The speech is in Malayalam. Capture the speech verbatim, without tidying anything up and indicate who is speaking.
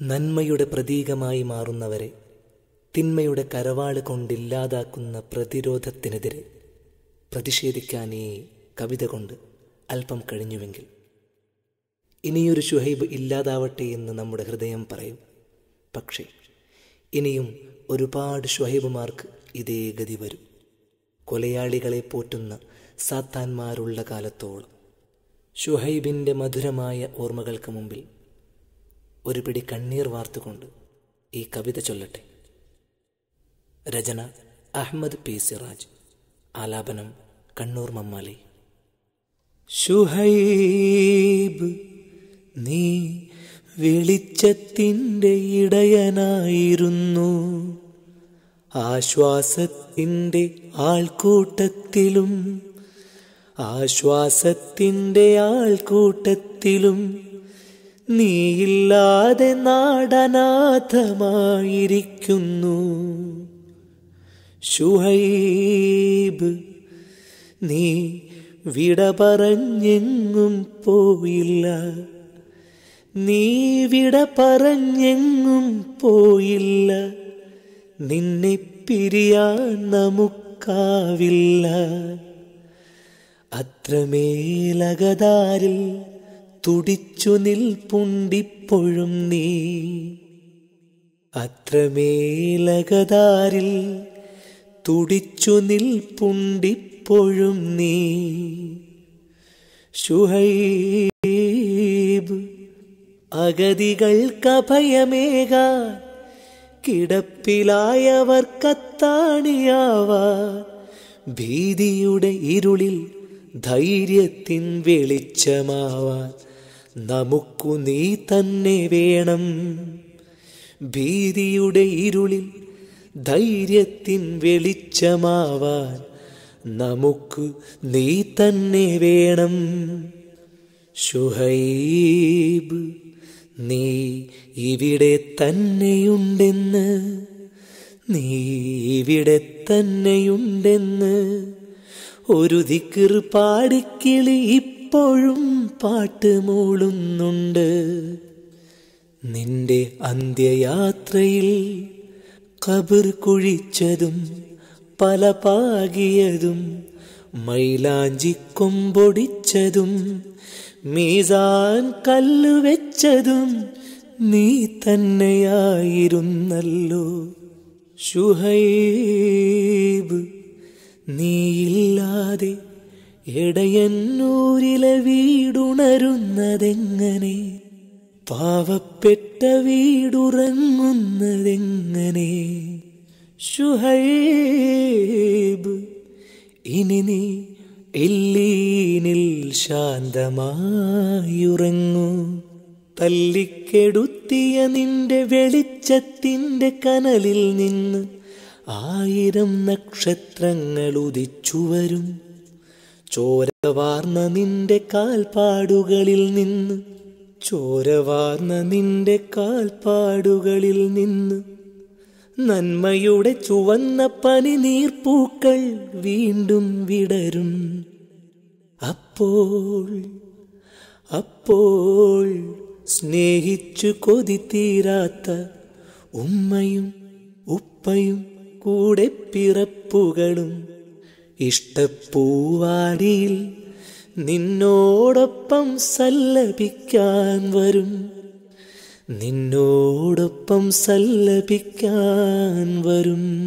Speaker 1: നന്മയുടെ പ്രതീകമായി മാറുന്നവരെ തിന്മയുടെ കരവാള് കൊണ്ടില്ലാതാക്കുന്ന പ്രതിരോധത്തിനെതിരെ പ്രതിഷേധിക്കാൻ ഈ കവിത കൊണ്ട് അല്പം കഴിഞ്ഞുവെങ്കിൽ ഇനിയൊരു ശുഹൈബ് ഇല്ലാതാവട്ടെ എന്ന് നമ്മുടെ ഹൃദയം പറയും. പക്ഷേ ഇനിയും ഒരുപാട് ശുഹൈബുമാർക്ക് ഇതേ ഗതി വരും. കൊലയാളികളെ പോറ്റുന്ന സാത്താന്മാരുള്ള കാലത്തോളം. ശുഹൈബിൻ്റെ മധുരമായ ഓർമ്മകൾക്ക് മുമ്പിൽ ഒരു പിടി കണ്ണീർ വാർത്തുകൊണ്ട് ഈ കവിത ചൊല്ലട്ടെ. രചന അഹമ്മദ് പി സിറാജ്, ആലാപനം കണ്ണൂർ മമ്മാലി. ശുഹൈബ് നീ വെളിച്ചത്തിൻ്റെ ഇടയനായിരുന്നു, ആശ്വാസത്തിൻ്റെ ആൾക്കൂട്ടത്തിലും ആശ്വാസത്തിൻ്റെ ആൾക്കൂട്ടത്തിലും നീയില്ലാതെ നാടനാഥമായിരിക്കുന്നു. ശുഹൈബ് നീ വിട പറഞ്ഞെങ്ങും പോയില്ല, നീ വിട പറഞ്ഞെങ്ങും പോയില്ല, നിന്നെ പിരിയാൻ നമുക്കാവില്ല. അത്രമേലകതാരിൽ തുടിച്ചു നിൽപ്പുണ്ടിപ്പോഴും നീ, അത്രമേലകതാരിൽ തുടിച്ചു നിൽപ്പുണ്ടിപ്പോഴും നീ. ശുഹൈബ് അഗതികൾക്കഭയമേകാൻ കിടപ്പിലായവർക്കത്താണിയാവാൻ, ഭീതിയുടെ ഇരുളിൽ ധൈര്യത്തിൻ വെളിച്ചമാവാൻ നമുക്കു നീ തന്നെ വേണം. ഭീതിയുടെ ഇരുളിൽ ധൈര്യത്തിൻ വെളിച്ചമാവാൻ നമുക്ക് നീ തന്നെ വേണം. ശുഹൈബ് നീ ഇവിടെ തന്നെയുണ്ടെന്ന്, നീ ഇവിടെ തന്നെയുണ്ടെന്ന് ഒരു ദിക്ർ പാടിക്കിളി ഇപ്പോഴും പാട്ട് മൂളുന്നുണ്ട്. നിന്റെ അന്ത്യയാത്രയിൽ ഖബർ കുഴിച്ചതും പല പാകിയതും മൈലാഞ്ചി കൊമ്പൊടിച്ചതും മീസാൻ കല്ലുവെച്ചതും നീ തന്നെയായിരുന്നല്ലോ. ശുഹൈബ് നീയില്ലാതെ എടയന്നൂരിലെ വീടുണരുന്നതെങ്ങനെ, പാവപ്പെട്ട വീടുറങ്ങുന്നതെങ്ങനെ. ശുഹൈബ് ഇനി നീ ഇല്ലീനിൽ ശാന്തമായുറങ്ങൂ. തല്ലിക്കെടുത്തിയ നിന്റെ വെളിച്ചത്തിൻ്റെ കനലിൽ നിന്ന് ആയിരം നക്ഷത്രങ്ങൾ ഉദിച്ചുവരും. ചോരവാർന്ന നിന്റെ കാൽപ്പാടുകളിൽ നിന്ന്, ചോരവാർന്ന നിന്റെ കാൽപ്പാടുകളിൽ നിന്ന് നന്മയുടെ ചുവന്ന പനിനീർപ്പൂക്കൾ വീണ്ടും വിടരും. അപ്പോൾ അപ്പോൾ സ്നേഹിച്ചു കൊതി തീരാത്ത ഉമ്മയും ഉപ്പയും കൂടെ പിറപ്പുകളും ഇഷ്ടപ്പൂവാടിയിൽ നിന്നോടൊപ്പം സല്ലപിക്കാൻ വരും, നിന്നോടൊപ്പം സല്ലപിക്കാൻ വരും.